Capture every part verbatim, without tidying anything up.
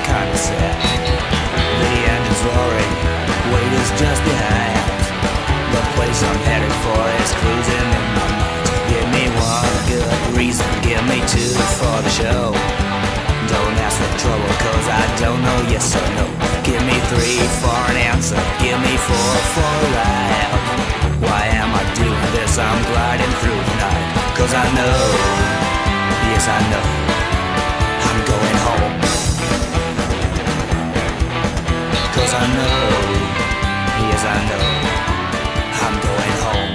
kinda sad. The engine's roaring, weight is just behind. The place I'm headed for is cruising in my mind. Give me one good reason, give me two for the show. Don't ask for trouble, cause I don't know yes or no. Give me three for an answer, give me four for a ride. Why am I doing this? I'm gliding through the night. Cause I know, yes I know, I'm going home. Cause I know, yes I know, I'm going home.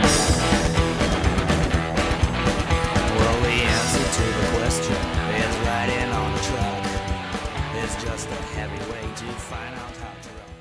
Well, the answer to the question is riding on the truck. It's just a heavy way to find out how to rock.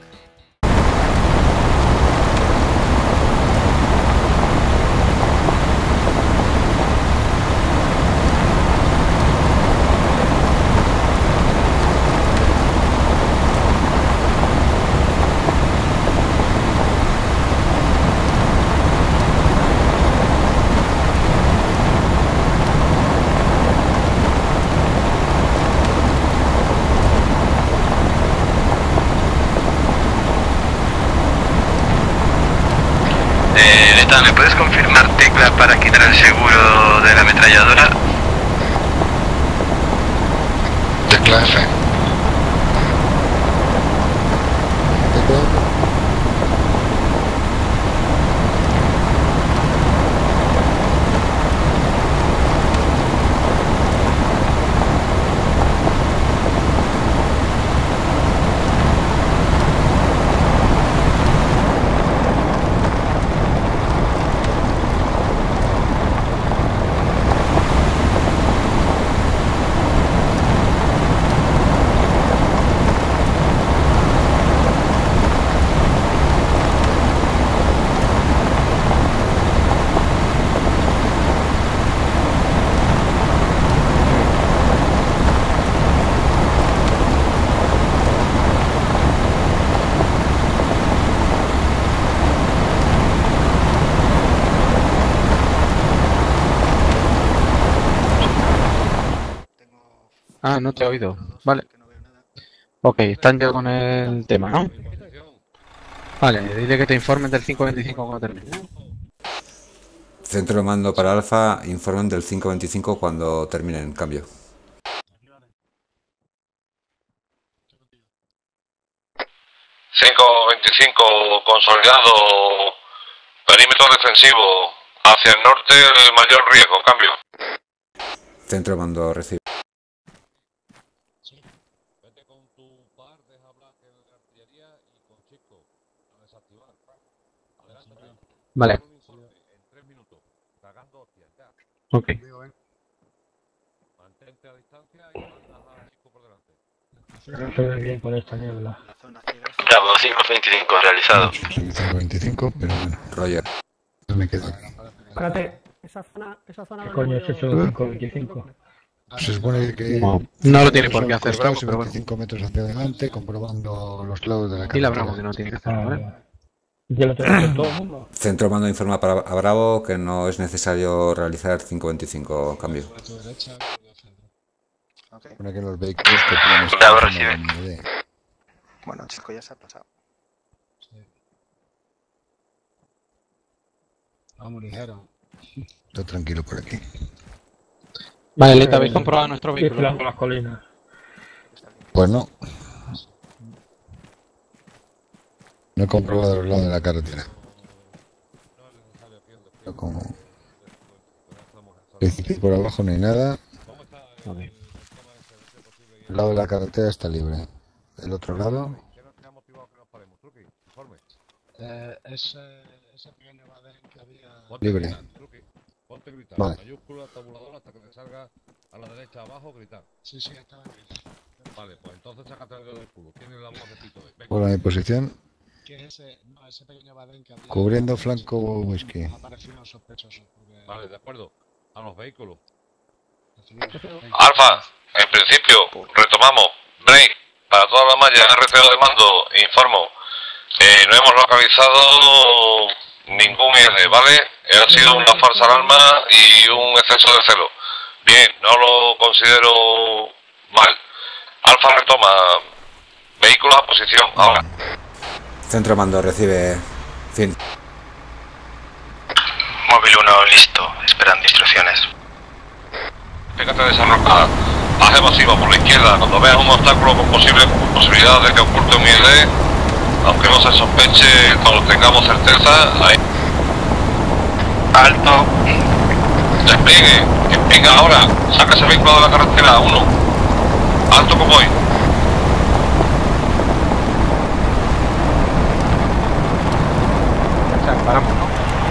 ¿Me puedes confirmar tecla para quitar el seguro de la ametralladora? Tecla F. Ah, no te he oído. Vale. Ok, están ya con el tema, ¿no? Vale, dile que te informen del cinco veinticinco cuando termine. Centro de mando para Alfa, informen del cinco veinticinco cuando terminen. Cambio. cinco veinticinco consolidado, perímetro defensivo, hacia el norte el mayor riesgo, cambio. Centro de mando recibe. Vale. Ok. Mantente a distancia y mandas a Chico por delante. No se ve bien con esta niebla. Bravo, cinco veinticinco realizado. cinco veinticinco, pero bueno. Roger. No me quedo. Espérate, esa zona, esa zona... ¿Qué coño es eso de cinco veinticinco? Se supone que... No, no lo tiene por qué hacer Bravo, pero bueno. veinticinco metros hacia adelante, comprobando los lados de la carretera. Dile a Bravo que no tiene que hacerlo, ¿vale? Ya lo tenemos todo el mundo. Centro de mando informa para, a Bravo que no es necesario realizar cinco veinticinco. Cambio. Supone que los vehículos que tienen... Bravo recibe. Bueno, Chico ya se ha pasado. Vamos ligero. Estoy tranquilo por aquí. Vale, Leta, ¿habéis comprobado nuestro vehículo? Con las colinas. Pues no. No he comprobado los lados de la carretera. Pero como... principio por abajo no hay nada. Okay. El lado de la carretera está libre. El otro lado... Eh, ese, ese pequeño badén que había... libre. Ponte gritar. Vale. Mayúscula, tabulador, hasta que te salga a la derecha abajo, gritar. Sí, sí, estaba gritando. Vale, pues entonces sácate el dedo del culo. Tiene la voz de pito. Por mi posición. ¿Qué es ese? No, ese pequeño badén que había... Cubriendo flanco whisky. Ha parecido unos sospechosos. Porque... Vale, de acuerdo. A los vehículos. Alfa, en principio, retomamos. Break, para toda la malla R T O de mando, informo. Eh, no hemos localizado ningún I L, ¿vale? Ha sido una falsa alarma y un exceso de celo. Bien, no lo considero mal. Alfa retoma. Vehículos a posición, ahora. Centro mando, recibe. Fin. Móvil uno listo, esperando instrucciones. Fíjate de esa roca. Haz evasiva por la izquierda. Cuando veas un obstáculo con posible posibilidad de que oculte un I L D, aunque no se sospeche, cuando tengamos certeza, ahí. Alto. Despliegue. Venga ahora. Saca ese vehículo de la carretera. Uno. Alto como hoy. O sea, paramos, ¿no?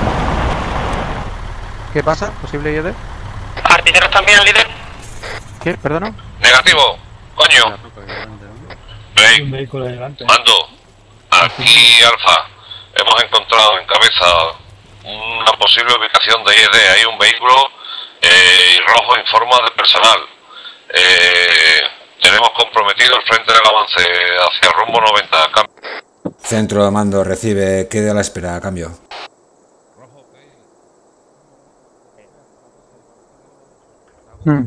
¿Qué pasa? ¿Posible I E D? ¿Artilleros también, líder? ¿Qué? ¿Perdona? Negativo. Coño. Un vehículo delante. Mando. Aquí, Alfa. Hemos encontrado en cabeza una posible ubicación de I E D. Hay un vehículo eh, y Rojo informa del personal. Eh, tenemos comprometido el frente del avance hacia rumbo noventa. Cambio. Centro mando, recibe. Quede a la espera. Cambio. Hmm.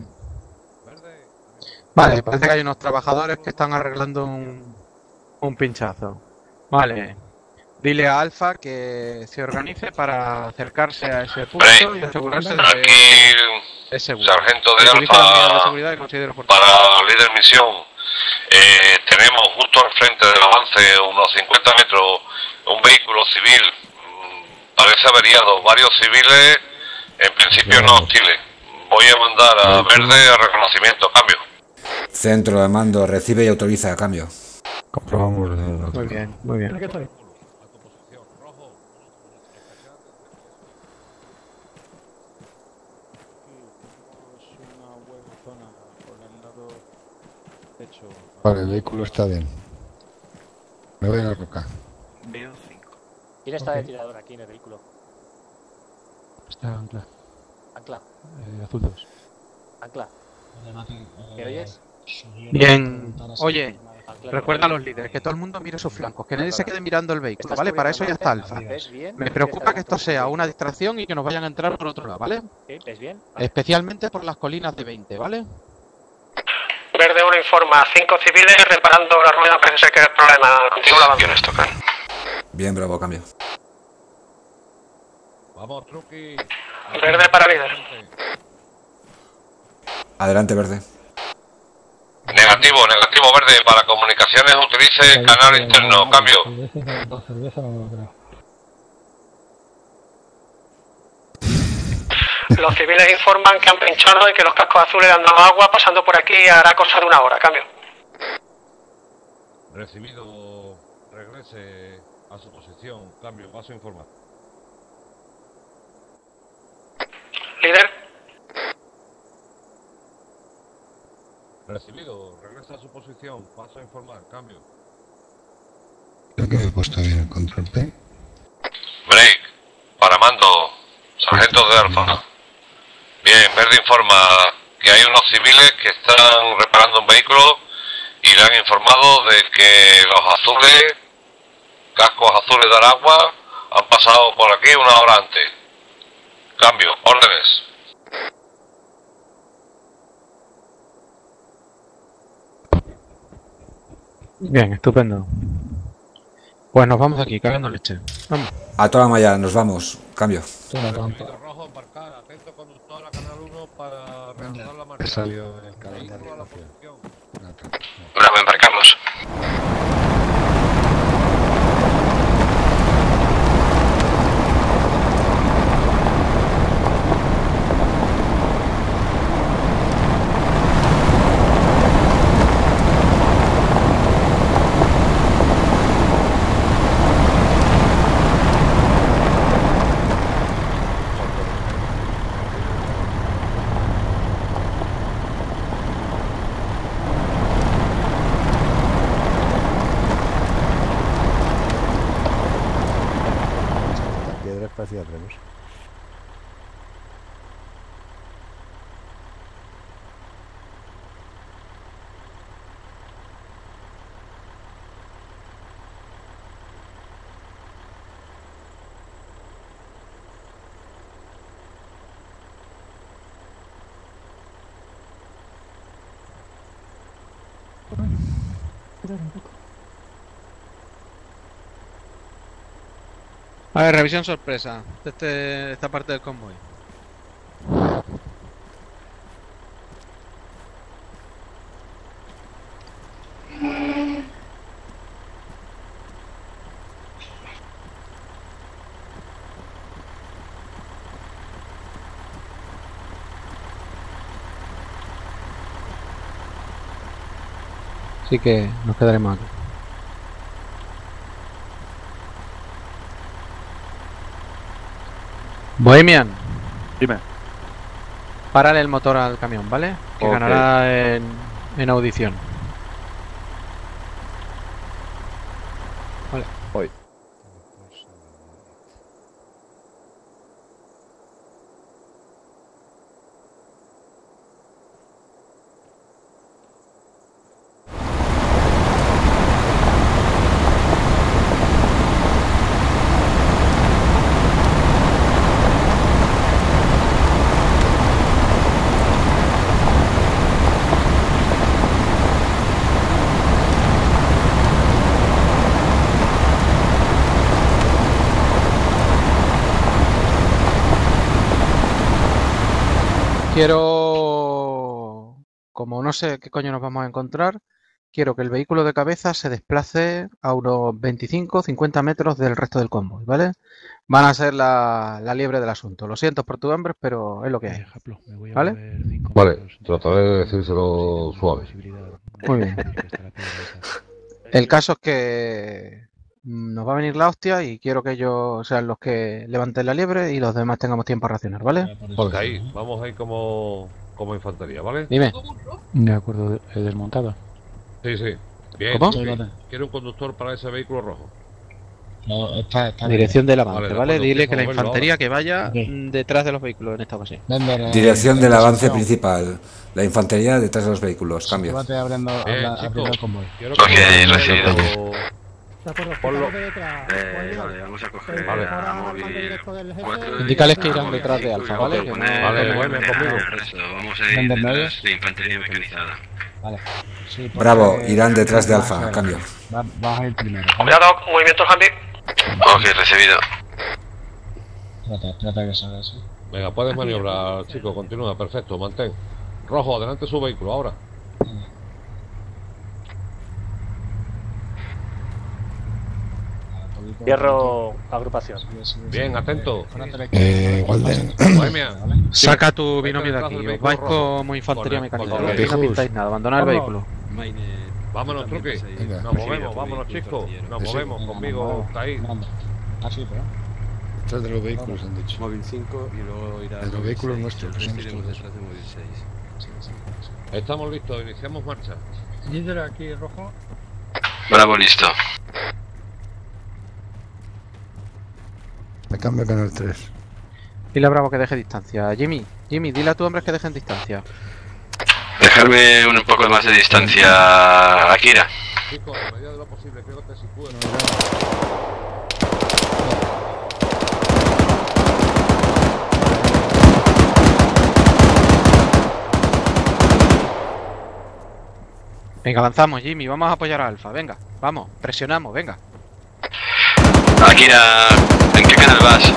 Vale, parece que hay unos trabajadores que están arreglando un, un pinchazo. Vale. Dile a Alfa que se organice para acercarse a ese punto Break. y asegurarse de Aquí, que es seguro. sargento de Utilice las medidas de Alfa seguridad que considere oportunas. para líder misión. Eh, tenemos justo al frente del avance, unos cincuenta metros, un vehículo civil. mm, Parece averiado. Varios civiles, en principio no hostiles. Voy a mandar a Verde a reconocimiento. Cambio. Centro de mando, recibe y autoriza. Cambio. Comprobamos. Muy bien, muy bien. Aquí estoy. Vale, el vehículo está bien. Me voy a la roca. Veo cinco. ¿Quién está de tirador aquí en el vehículo? Está ancla. Ancla. Eh, azul dos. Ancla. ¿Me oyes? Bien. Oye, Ancla. recuerda a los líderes que todo el mundo mire sus flancos, que nadie se quede mirando el vehículo, ¿vale? Para eso ya está Alfa. ¿Ves bien? Me preocupa que esto sea una distracción y que nos vayan a entrar por otro lado, ¿vale? ¿Sí? ¿Ves bien? Especialmente por las colinas de veinte, ¿vale? Verde uno informa. Cinco civiles reparando la rueda. Parece ser que es el problema. Continúa la ¿Quiénes tocan? Bien, bravo, cambio. Vamos, Truqui. Verde para líder. Adelante, Verde. Negativo, negativo Verde. Para comunicaciones utilice canal interno. Cambio. Cerveza, cerveza no creo. Los civiles informan que han pinchado y que los cascos azules han dado agua pasando por aquí hará cosa de una hora. Cambio. Recibido. Regrese a su posición. Cambio. Paso a informar. Líder. Recibido. Regresa a su posición. Paso a informar. Cambio. Creo que me he puesto bien el control P. Break. Para mando. Sargento de Alfa. Bien, Verde informa que hay unos civiles que están reparando un vehículo y le han informado de que los azules, cascos azules de Aragua, han pasado por aquí una hora antes. Cambio, órdenes. Bien, estupendo. Pues nos vamos de aquí, cagando leche. Vamos. A toda malla, nos vamos. Cambio. Recibido rojo, embarcar. Atento conductor a canal uno para reanudar la He marcha. salido el calendario. Vehículo a la posición. Bravo, embarcamos. Piedra espacial, Remus. Cuidado un poco. A ver, revisión sorpresa de este, esta parte del convoy. Así que nos quedaremos aquí. Bohemian. Dime. Párale el motor al camión, ¿vale? Que Ok. ganará en, en audición. Vale. Voy. Quiero, como no sé qué coño nos vamos a encontrar, quiero que el vehículo de cabeza se desplace a unos veinticinco cincuenta metros del resto del convoy, ¿vale? Van a ser la, la liebre del asunto. Lo siento por tu hambre, pero es lo que hay. ¿Vale? Vale, trataré de decírselo suave. Muy bien. El caso es que nos va a venir la hostia y quiero que ellos sean los que levanten la liebre y los demás tengamos tiempo a racionar, ¿vale? Porque ahí, vamos ahí como, como infantería, ¿vale? Dime. De acuerdo, he desmontado. Sí, sí. Bien, ¿Cómo? bien. Quiero un conductor para ese vehículo rojo. No, está, está Dirección del avance, Vale, ¿vale? de acuerdo, Dile empiezo que la a moverlo infantería ahora. que vaya Ok. mm, detrás de los vehículos en esta ocasión. Bender, eh, Dirección del en avance posición. principal. La infantería detrás de los vehículos. Cambio. Sitúate abriendo, Bien, habla- abriendo el chicos. convoy. Quiero Ok, que recibido. De acuerdo, Ponlo. de detrás. Eh, vale, vamos a coger Vale. a móvil cuatro. Indícales que y- irán a detrás de móvil Alfa, cinco, ¿vale? y Que no- poner- Vale, poner vuelve el conmigo. resto. Vamos a ir Bender, ¿me detrás oyes? de infantería mecanizada. Vale. Sí, porque Bravo, irán detrás de vas a Alfa. ser- Cambio. va- Vas a ir primero. ¿vale? Cuidado, movimiento Hambi. Ok, recibido. Trata, trata que salga así. Venga, puedes maniobrar, chico. Continúa, perfecto, mantén. Rojo, adelante su vehículo, ahora. Cierro agrupación. Bien, atento. Eh, Walden. Bohemia. Saca tu binomio de detrás aquí. del Os vehículo vais rojo. como infantería Con el- mecanizada. con el Aquí no Pijus. pintáis nada. Abandonad el vehículo. Vámonos, truque. Venga. Nos movemos, vámonos, chicos. Nos Sí, sí. movemos Venga, conmigo, vamos. está ahí. Manda. Ah, sí, pero. Detrás de los vehículos han dicho. Móvil cinco y luego irá De los vehículos nuestros, El resto nuestros. iremos detrás de móvil seis. Estamos listos, iniciamos marcha. Líder aquí, rojo. Bravo, listo. Me cambio a canal tres. Dile a Bravo que deje distancia. Jimmy, Jimmy, dile a tu hombre que dejen distancia. Dejarme un poco más de distancia, Akira. Chicos, a medida de lo posible, creo que si puedo. Venga, avanzamos, Jimmy. Vamos a apoyar a Alfa. Venga, vamos. Presionamos, venga. Akira, ¿en qué canal vas?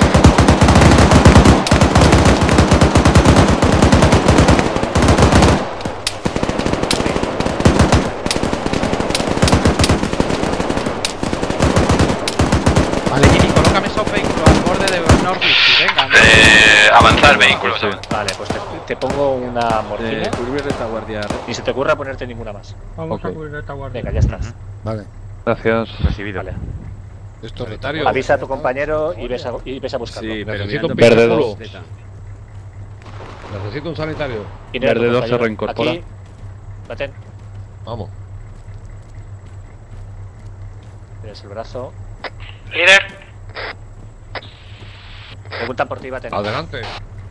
Vale, Jimmy, colócame esos vehículos al borde de Norwich. Venga, anda. Eh, avanzar vehículos. Vale, pues te, te pongo una morcilla. Eh, cubrir retaguardia. Ni se te ocurra ponerte ninguna más. Vamos Ok. a cubrir retaguardia. Venga, ya estás. Vale. Gracias. Recibido. Vale. Esto es Secretario. Avisa a tu compañero y ves a, y ves a buscarlo. Sí, pero Necesito mirando un Verde por dos. Z. Necesito un sanitario. Y nada, tu Verde dos se compañero. reincorpora. Aquí, Baten, Vamos. tienes el brazo. Líder. Preguntan por ti, Baten. Adelante.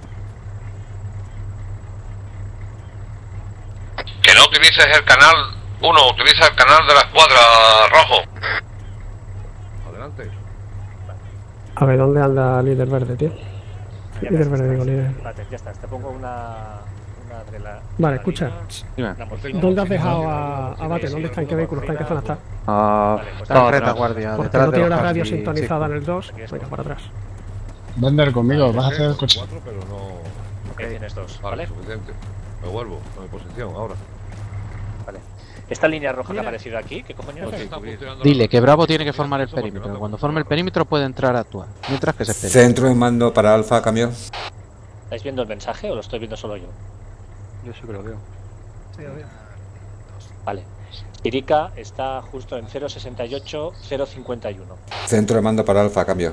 Que no utilices el canal uno, utiliza el canal de la escuadra rojo. Adelante. A ver, ¿dónde anda líder verde, tío? Líder verde, digo, líder. Baten, ya estás. Te pongo una, Una de la- Vale, la escucha. línea. Una moción. ¿Dónde has dejado a, a Bate? ¿Dónde está? ¿En qué vehículo está? ¿En qué zona está? Ah, Está en retaguardia, Porque detrás no de tiene los la radio Husky, sintonizada sí. en el dos. Venga, para atrás. Bender, conmigo, vas a hacer el coche. Cuatro, pero no. Ok, tienes dos, Vale, ¿vale? suficiente. Me vuelvo a mi posición ahora. Vale. Esta línea roja que ha aparecido aquí, ¿qué cojones es? Dile que Bravo tiene que formar el perímetro. Cuando forme el perímetro puede entrar a actuar. Mientras que se espere. Centro de mando para Alfa, cambio. ¿Estáis viendo el mensaje o lo estoy viendo solo yo? Yo sí que lo veo. Sí, lo veo. Vale. Irika está justo en cero sesenta y ocho cero cincuenta y uno. Centro de mando para Alfa, cambio.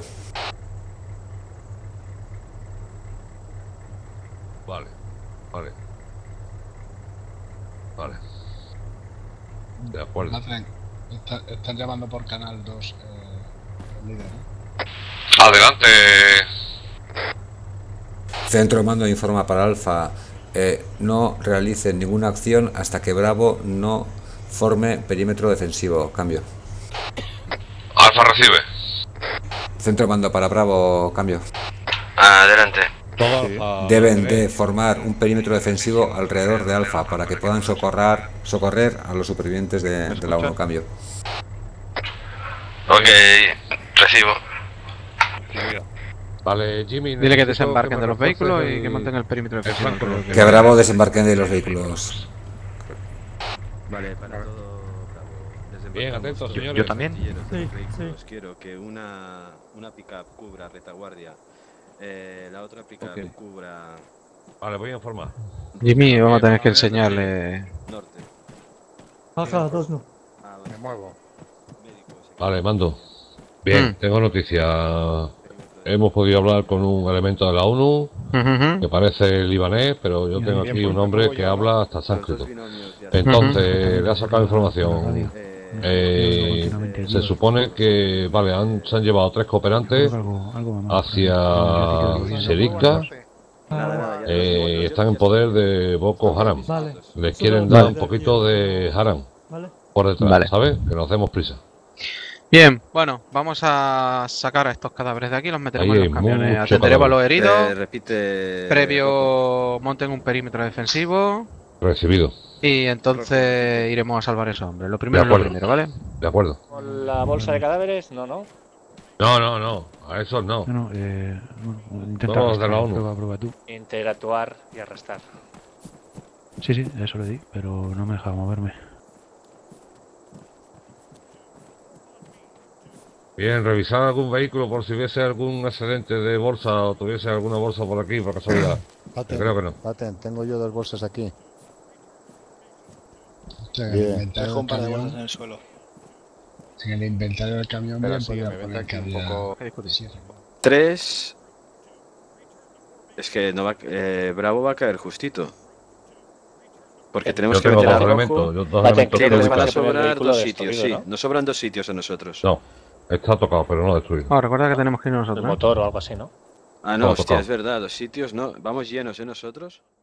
Vale, vale. Vale. De acuerdo. Matren, está- están llamando por canal dos eh, el líder, ¿eh? Adelante. Centro de mando informa para Alfa. Eh, no realicen ninguna acción hasta que Bravo no forme perímetro defensivo. Cambio. Alfa recibe. Centro de mando para Bravo. Cambio. Adelante. Deben de formar un perímetro defensivo alrededor de Alfa para que puedan socorrer, socorrer a los supervivientes de, de la uno. Cambio. Ok, recibo. Vale, Jimmy. Dile que necesito desembarquen me de los refuerces vehículos el- y que monten el perímetro el defensivo. flanco norte. Que Bravo desembarquen de los vehículos. Vale, para todo Bravo. Desembarcamos Bien, atentos, todos señores. los Yo también. artilleros de los Sí, vehículos. sí. Quiero que una, una pickup cubra retaguardia, eh, la otra pickup Ok. cubra Vale, voy a informar. Jimmy, vamos a tener que enseñarle. norte. Baja a dos, no. Ah, Me muevo. Vale, mando. Bien, Mm. tengo noticia. Hemos podido hablar con un elemento de la ONU Ujú. que parece libanés, pero yo tengo aquí un hombre que habla hasta sánscrito. Entonces, le ha sacado información. Eh, se supone que, vale, han, se han llevado tres cooperantes Algo, algo más. hacia Serika. Eh, están en poder de Boko Haram. Vale. Les quieren dar un poquito de Haram Vale. por detrás, Vale. ¿sabes? Que nos hacemos prisa. Bien, bueno, vamos a sacar a estos cadáveres de aquí, los meteremos Ahí en hay los camiones. mucho Atenderemos a los cadáver. heridos. Eh, repite. Previo monten un perímetro defensivo. Recibido. Y entonces iremos a salvar a esos hombres. Lo primero De es lo acuerdo. primero, ¿vale? De acuerdo. ¿Con la bolsa de cadáveres? No, no. No, no, no. A esos no. No, no, eh, bueno, intenta No, de la arrastrar, ONU. prueba, prueba tú. Interactuar y arrastrar. Sí, sí, eso le di, pero no me deja moverme. Bien, revisar algún vehículo por si hubiese algún excedente de bolsa o tuviese alguna bolsa por aquí, por casualidad. Baten, Creo que no. Baten, tengo yo dos bolsas aquí. Sí, en el Bien. inventario Dejo un del par de bolsas en camión, el suelo. en el inventario del camión Pero bien sí, podía me vente poner que aquí un había poco- siete. Tres. Es que no va, eh, Bravo va a caer justito. Porque tenemos Yo que tengo meter a dos Rojo. elementos. Yo dos Vale, elementos creo Sí, que nos va van a a ser el sobrar vehículo dos sitios, destruido, sí. ¿no? Nos sobran dos sitios a nosotros. No, está tocado, pero no destruido. Oh, recuerda que tenemos que ir El nosotros. ¿eh? motor o algo así, ¿no? Ah, no, Todo hostia, tocado. es verdad, los sitios no. Vamos llenos, ¿eh? Nosotros.